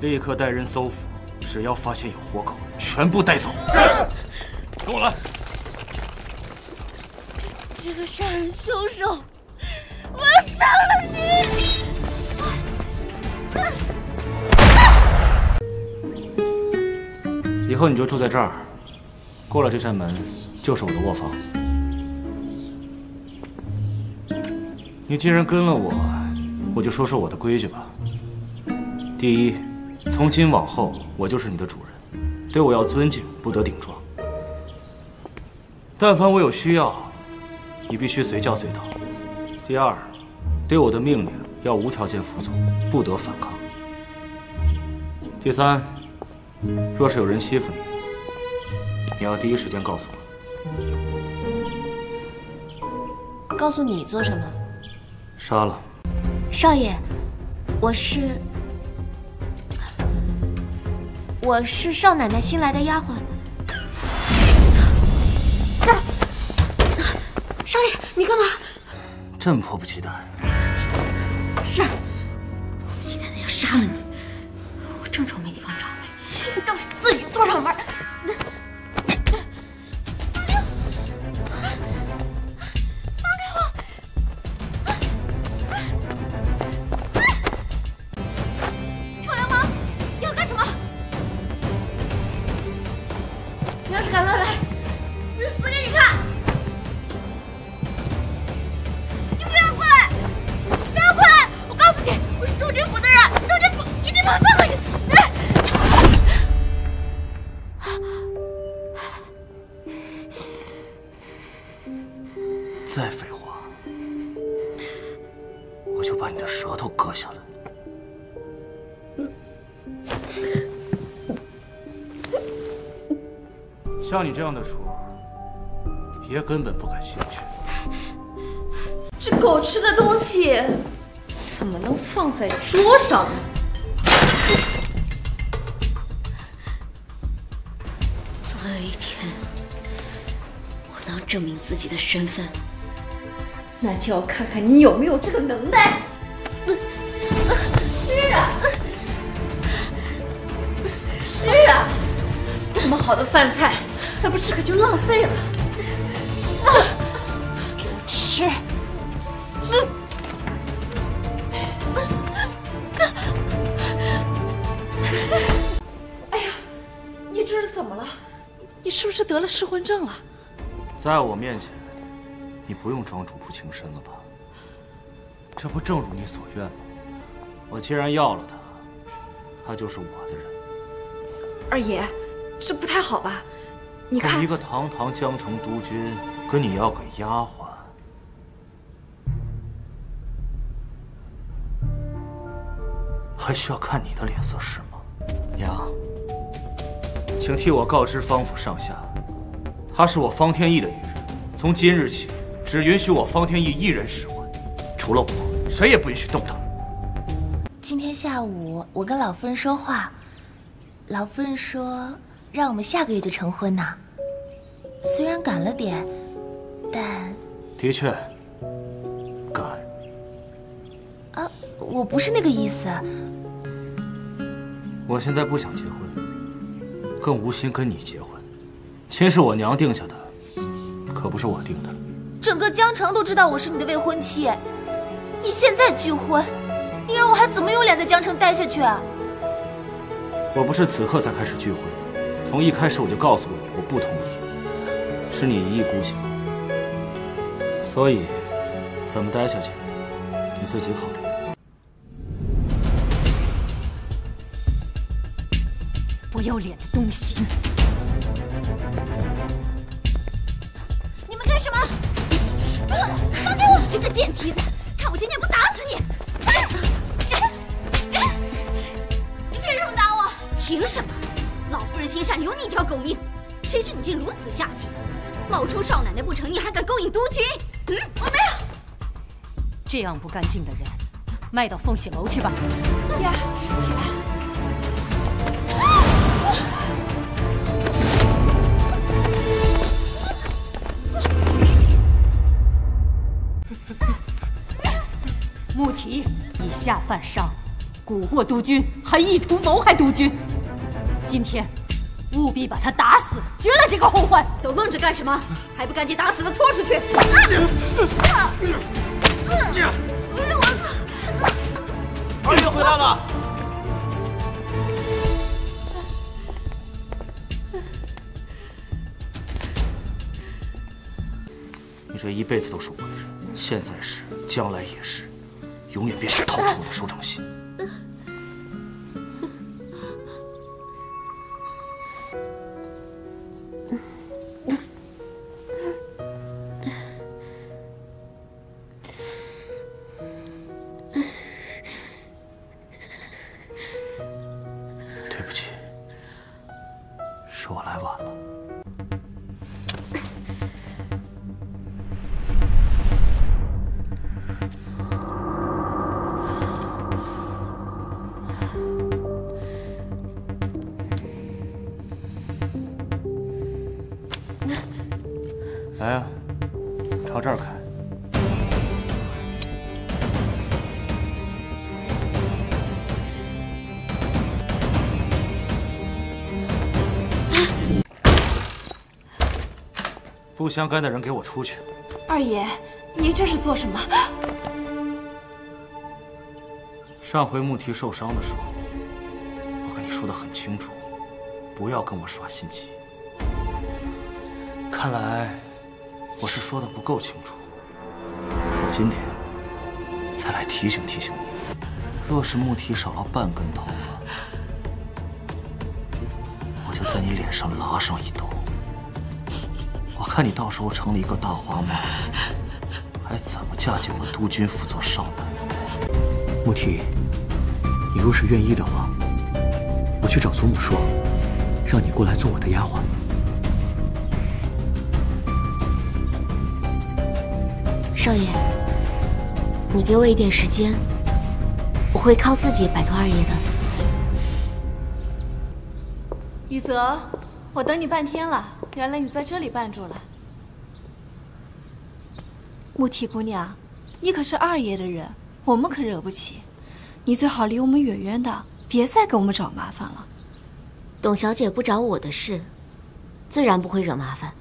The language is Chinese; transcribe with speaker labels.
Speaker 1: 立刻带人搜捕，只要发现有活口，全部带走。跟我来。
Speaker 2: 这个杀人凶手，我要杀了你！
Speaker 1: 以后你就住在这儿，过了这扇门就是我的卧房。你既然跟了我，我就说说我的规矩吧。第一，从今往后我就是你的主人，对我要尊敬，不得顶撞。但凡我有需要，你必须随叫随到。第二，对我的命令要无条件服从，不得反抗。第三，若是有人欺负你，你要第一时间告诉我。
Speaker 2: 告诉你做什么？
Speaker 1: 杀了。
Speaker 2: 少爷，我是少奶奶新来的丫鬟。少爷，你干嘛？
Speaker 1: 真迫不及待。
Speaker 2: 是，迫不及待的要杀了你。我正愁没地方找你，你倒是自己锁上门。赶了来，我死给你看！你不要过来！不要过来！我告诉你，我是杜军府的人，杜军府一定把我放回去！
Speaker 1: 再废话，我就把你的舌头割下来。像你这样的主，爷根本不感兴趣。
Speaker 3: 这狗吃的东西怎么能放在桌上呢？
Speaker 2: 总有一天，我能证明自己的身份，
Speaker 3: 那就要看看你有没有这个能耐。是啊，是啊，这么好的饭菜。再不吃可就浪费了。
Speaker 2: 吃。
Speaker 3: 哎呀，你这是怎么了？你是不是得了失魂症了？
Speaker 1: 在我面前，你不用装主仆情深了吧？这不正如你所愿吗？我既然要了他，他就是我的人。
Speaker 3: 二爷，这不太好吧？你看，
Speaker 1: 我一个堂堂江城督军，跟你要个丫鬟，还需要看你的脸色是吗？娘，请替我告知方府上下，她是我方天翼的女人，从今日起，只允许我方天翼一人使唤，除了我，谁也不允许动她。
Speaker 2: 今天下午我跟老夫人说话，老夫人说让我们下个月就成婚呢。虽然赶了点，但
Speaker 1: 的确赶。
Speaker 2: 啊，我不是那个意思。
Speaker 1: 我现在不想结婚，更无心跟你结婚。亲是我娘定下的，可不是我定的。
Speaker 2: 整个江城都知道我是你的未婚妻，你现在拒婚，你让我还怎么有脸在江城待下去啊？
Speaker 1: 我不是此刻才开始拒婚的，从一开始我就告诉过你，我不同意。是你一意孤行，所以怎么待下去，你自己考虑。
Speaker 2: 不要脸的东西！你们干什么？放开我！这个贱坯子，看我今天不打死你！你凭什么打我？凭什么？老夫人心上留你一条狗命，谁知你竟如此下贱！冒充少奶奶不成，你还敢勾引督军？我没有。
Speaker 4: 这样不干净的人，卖到凤喜楼去吧。
Speaker 3: 燕儿，起来。
Speaker 4: 穆提以下犯上， 蛊惑督军，还意图谋害督军。今天，务必把他打死，绝了这个后患！
Speaker 2: 都愣着干什么？还不赶紧打死的拖出去！
Speaker 1: 二爷回来了。你这一辈子都是我的人，现在是，将来也是，永远别想逃出我的手掌心。对不起，是我来晚了。来呀，朝这儿开。不相干的人，给我出去！
Speaker 3: 二爷，你这是做什么？
Speaker 1: 上回穆提受伤的时候，我跟你说的很清楚，不要跟我耍心机。看来我是说的不够清楚，我今天才来提醒提醒你，若是穆提少了半根头发，我就在你脸上拉上一刀。我看你到时候成了一个大花帽，还怎么嫁进我督军府做少奶奶？
Speaker 5: 穆提，你若是愿意的话，我去找祖母说，让你过来做我的丫鬟。
Speaker 6: 少爷，你给我一点时间，我会靠自己摆脱二爷的。
Speaker 3: 雨泽，我等你半天了，原来你在这里绊住了。穆提姑娘，你可是二爷的人，我们可惹不起，你最好离我们远远的，别再给我们找麻烦了。
Speaker 6: 董小姐不找我的事，自然不会惹麻烦。